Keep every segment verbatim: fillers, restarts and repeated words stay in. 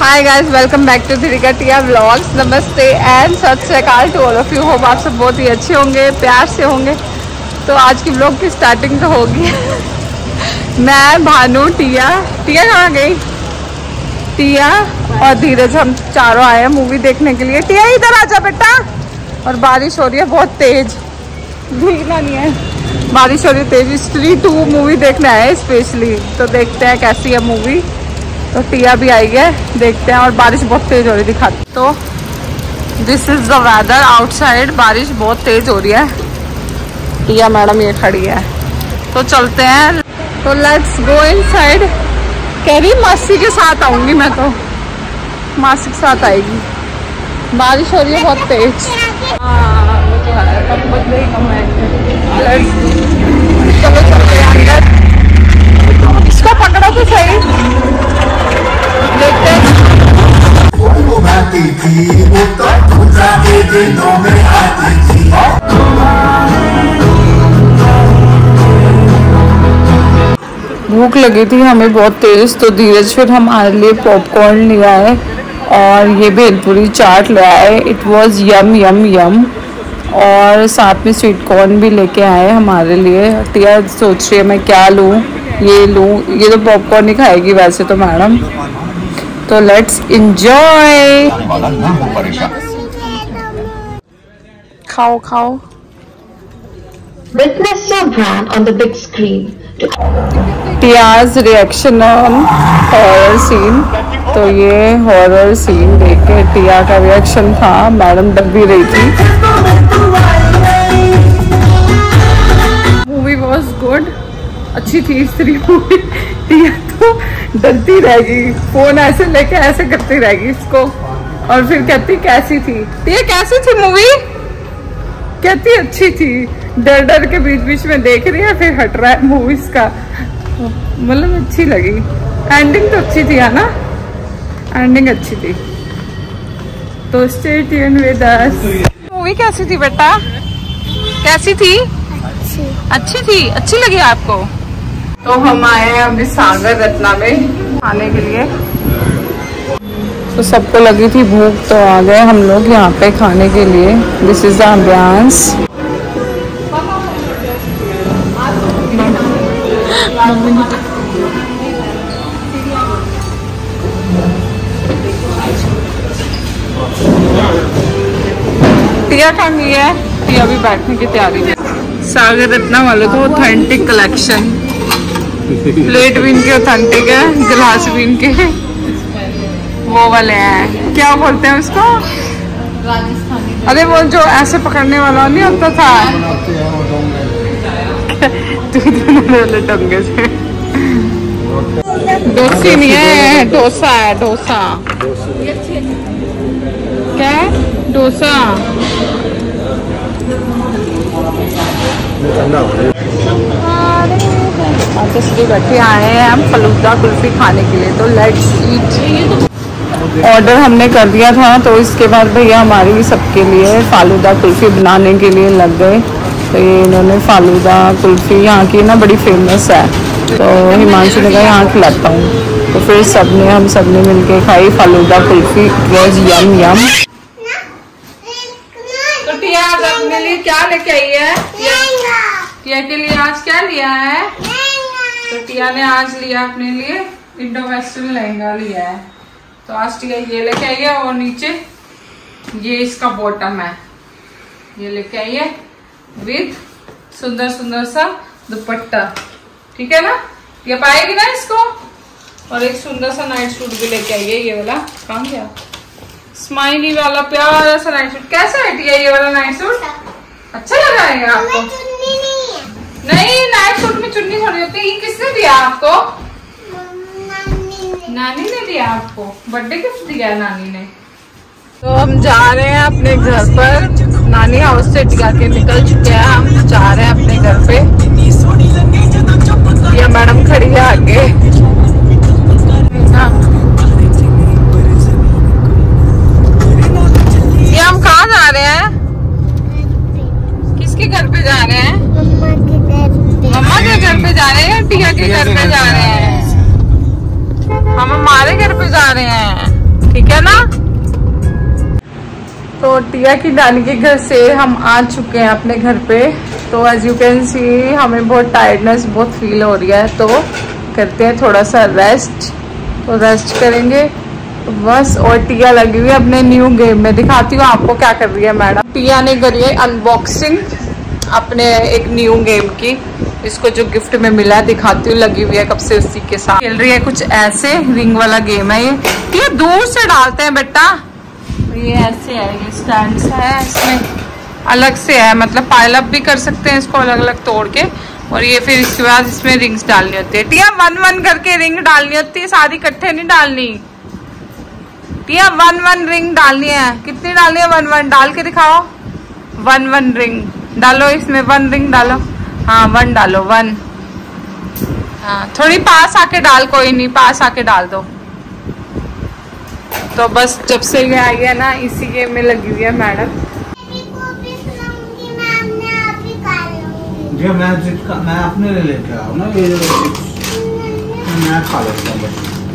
Hi guys, welcome back to Deepika Tia vlogs. Namaste and Sat Sri Akal to all of you. Hope आप सब बहुत ही अच्छे होंगे, प्यार से होंगे। तो आज की व्लॉग की स्टार्टिंग तो होगी। मैं, भानु, टिया टिया कहाँ गई? टिया और धीरज, हम चारों आए हैं मूवी देखने के लिए। टिया इधर आजा बेटा। और बारिश हो रही है बहुत तेज, भीगना नहीं है। बारिश हो रही है तेज। स्त्री टू मूवी देखने आए हैं स्पेशली, तो देखते हैं कैसी है मूवी। तो टिया भी आई है, देखते हैं। और बारिश बहुत तेज हो रही दिखाती। तो this is the weather outside. बारिश बहुत तेज हो रही है। टिया मैडम ये खड़ी है, तो चलते हैं। तो लेट्स गो इनसाइड। कह रही मासी के साथ आऊंगी मैं, तो मासी के साथ आएगी। बारिश हो रही है बहुत तेज। हाँ वो तो है, कम बदले ही कम है। चलो चलते हैं अंदर। इसको पकड़ो तो सही, देखते हैं। भूख लगी थी हमें बहुत तेज, तो धीरज फिर हमारे लिए पॉपकॉर्न ले आए और ये भेलपुरी चाट ले आए। It was yum yum yum. और साथ में स्वीट कॉर्न भी लेके आए हमारे लिए। टिया सोच रही है मैं क्या लूँ, ये लूँ। ये तो पॉपकॉर्न ही खाएगी वैसे तो मैडम। तो लेट्स एंजॉय। खाओ खाओ। Witness your brand on the big screen. Tia's reaction on horror scene. तो ये हॉरर सीन देख के टिया का रिएक्शन था। मैडम डर भी रही थी। मूवी वॉज गुड, अच्छी थी स्त्री मूवी। टिया तो डरती रहेगी, फोन ऐसे लेके ऐसे करती रहेगी इसको। और फिर कहती कैसी थी टिया, कैसी थी मूवी? कहती अच्छी थी। डर डर के बीच बीच में देख रही है, फिर हट रहा है मूवीज का। मतलब अच्छी लगी। एंडिंग तो अच्छी थी है ना, एंडिंग अच्छी थी। तो stay tune with us. Movie कैसी थी बेटा? कैसी थी? अच्छी अच्छी थी। अच्छी लगी आपको? तो हम आए हैं अभी सागर रत्ना में खाने के लिए। तो सबको लगी थी भूख, तो आ गए हम लोग यहाँ पे खाने के लिए। This is the ambience. Tia कहाँ गई है? टिया भी बैठने की तैयारी है। सागर रत्ना वालों को ऑथेंटिक कलेक्शन। प्लेट भी इनके ऑथेंटिक है, गिलास भी इनके वो वाले हैं। क्या बोलते हैं उसको? राजस्थानी। अरे वो जो ऐसे पकड़ने वाला नहीं होता था, वाले टंगे से। डोसी नहीं है, डोसा है। डोसा क्या है? डोसा। इसलिए बैठे आए हैं हम फलूदा कुल्फी खाने के लिए। तो लेट्स ईट। ऑर्डर हमने कर दिया था, तो इसके बाद भैया हमारी सबके लिए फालूदा कुल्फी बनाने के लिए लग गए। तो ये इन्होंने फालूदा कुल्फी यहाँ की ना बड़ी फेमस है, तो हिमांशु ने कहा यहाँ खिलाता हूँ। तो फिर सबने हम सब ने मिलके खाई falooda kulfi. Was yum yum. तो टिया अपने लिए क्या लेके आई है? टिया के लिए आज क्या लिया है? तो टिया ने आज लिया अपने लिए इंडो वेस्टर्न लहंगा लिया है। तो आज टिया ये लेके आई है, और नीचे ये इसका बॉटम है, ये लेके आई है विद सुंदर सुंदर सा दुपट्टा। ठीक है ना? ये पाएगी ना इसको। और एक सुंदर सा नाइट सूट भी लेके आई है, ये वाला। कहाँ गया? स्माइली वाला प्यारा सा नाइट सूट। कैसा है टिया ये वाला नाइट सूट? अच्छा लगा है आपको? नहीं, नाइट सूट में चुन्नी थोड़ी होती है। ये किसने दिया आपको? नानी ने दिया आपको, बर्थडे गिफ्ट दिया नानी ने। तो हम जा रहे हैं अपने घर पर। नानी हाउस से टिका के निकल चुके हैं, हम जा रहे हैं अपने घर पे। ये मैडम खड़ी है आगे। ये हम कहाँ जा रहे हैं? किसके घर पे जा रहे हैं? मम्मा के घर पे जा रहे हैं, टिका के घर पे जा रहे हैं। हम हमारे घर पे जा रहे हैं। ठीक है ना। तो टिया की नानी के घर से हम आ चुके हैं अपने घर पे। तो एज यू कैन सी हमें बहुत टायर्डनेस बहुत फील हो रही है, तो करते हैं थोड़ा सा रेस्ट। तो रेस्ट करेंगे तो बस। और टिया लगी हुई है अपने न्यू गेम में, दिखाती हूँ आपको क्या कर रही है मैडम। टिया ने करी है अनबॉक्सिंग अपने एक न्यू गेम की, इसको जो गिफ्ट में मिला है दिखाती हूँ। लगी हुई है कब से उसी के साथ खेल रही है, कुछ ऐसे रिंग वाला गेम है ये। ये दूर से डालते हैं बेटा, ये ऐसे है, ये स्टैंड है, इसमें अलग से है, मतलब पाइल अप भी कर सकते हैं इसको अलग अलग तोड़ के। और ये फिर इसके बाद इसमें रिंग्स डालनी होती है। टिया वन वन करके रिंग डालनी होती है, सारी इकट्ठे नहीं डालनी। टिया वन वन रिंग डालनी है। कितनी डालनी है? वन वन डाल के दिखाओ। वन वन रिंग डालो, इसमें वन रिंग डालो। हाँ वन डालो, वन। हाँ थोड़ी पास आके डाल, कोई नहीं पास आके डाल दो। तो बस जब से ये आई है ना, इसी गेम में लगी हुई है मैडम। मैं मैं अपने लिए लेके आऊँ ना, ये मैं खा लेता हूँ।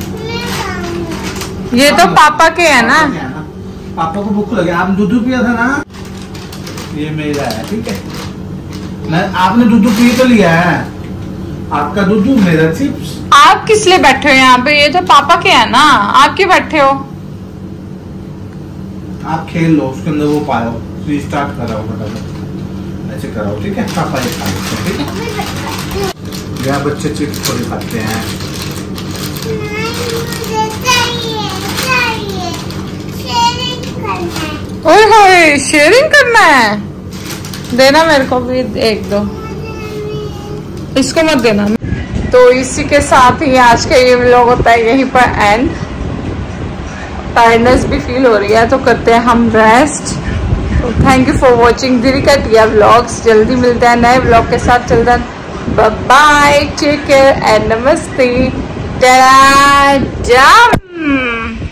ये तो पापा के है ना, पापा को भूख लगे, आप दूध पिया था ना, ये मेरा है ठीक है। मैं आपने दूध पी तो लिया है, आपका दूध मेरा चिप्स। आप किस लिए बैठे हो यहाँ पे? ये तो पापा के है ना, आप क्यों बैठे हो? आप खेल लो, उसके अंदर वो पाओ, रिस्टार्ट कराओ, फटाफट ऐसे कराओ ठीक है। पापा ये खा लेते हैं ठीक है। या बच्चे चिप्स थोड़ी खाते हैं। ओए होए, शेयरिंग करना है, देना मेरे को भी एक दो, इसको मत देना। तो इसी के साथ ही आज का ये व्लॉग होता है यहीं पर एंड। टायर्डनेस भी फील हो रही है, तो करते हैं हम रेस्ट। तो थैंक यू फॉर वॉचिंग दिरिका टिया व्लॉग्स। जल्दी मिलते हैं नए व्लॉग के साथ, चल then bye bye, take care and नमस्ते।